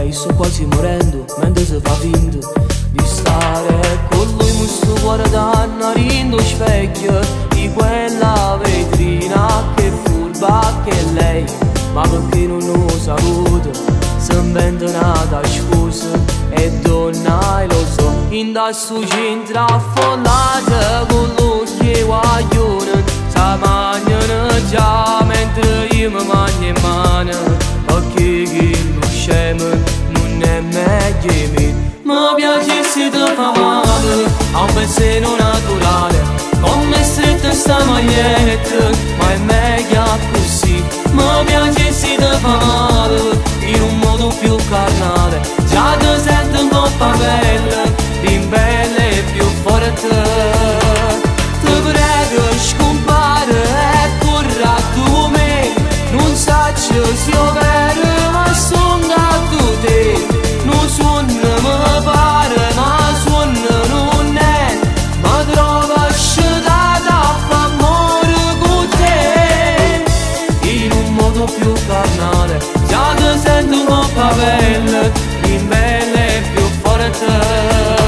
lei, sto quasi morendo mentre si fa finta di stare con lui. Mi sto guardando rindo specchio di quella vetrina che furba che è lei, ma perché non lo saluta, si inventa una scusa e donna e lo so. In da su centro affollata con l'occhio guaglione, sa mangiano già mentre io mi mangio in mano, perché che lo scemo non è meglio me. Mi piace se ti fa male a un pensiero naturale, come stretta sta maglietta, ma è meglio così. Mi piace se ti fa male in un modo più carnale, già ti sento un po' bella, più bella e più forte. Ti prego scompare e corra a tu me, non saccio se io vero ma sono gatto te. Non suona mi pare ma suona non è, ma trova scelata a fa amore con te in un modo più carnale, già ti sento un po' bella, più bella e più forte.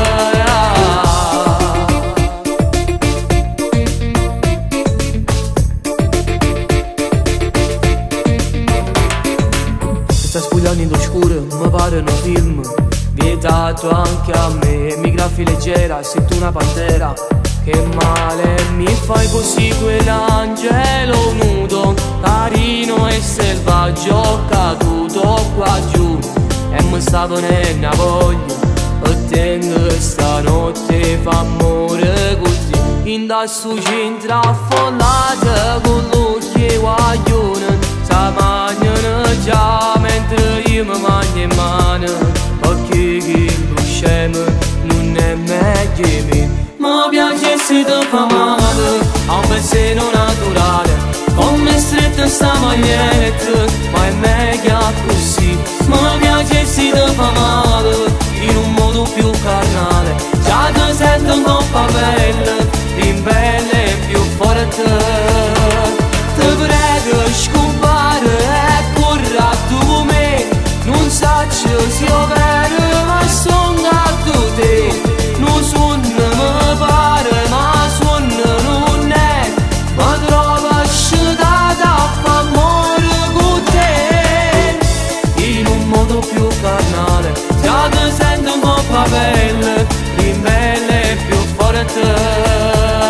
Sta spugliando in oscuro, mi pare un film vietato anche a me. Mi graffi leggera, sento una pantera, che male mi fai così quell'angelo nudo, carino e selvaggio caduto qua giù, e mi stavo nella voglia e tengo stanotte fa amore così. In da su centro affollata con l'occhio guaglione, sa mangiano già mentre io mi mangio in mano, perché che lo scemo non è meglio me. Mi piace se ti fa male a un pensiero naturale, come stretta sta maglietta, ma è meglio così. Mi piace se ti fa male in un modo più carnale, già ti sento un po' bella, più bella e più forte. Ti prego scompare e corra a tu me, non saccio se io vero ma sono gatto te. Non suona mi pare ma suona non è, ma trova scelata a fa amore con te in un modo più carnale, già ti sento un po' bella, più bella e più forte.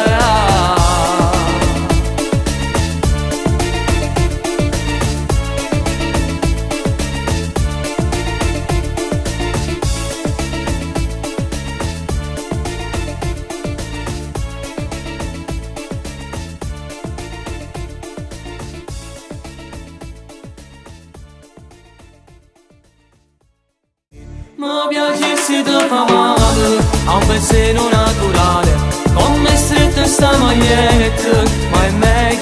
Mi piace se ti fa male a un pensiero naturale, come stretta sta maglietta, ma è meglio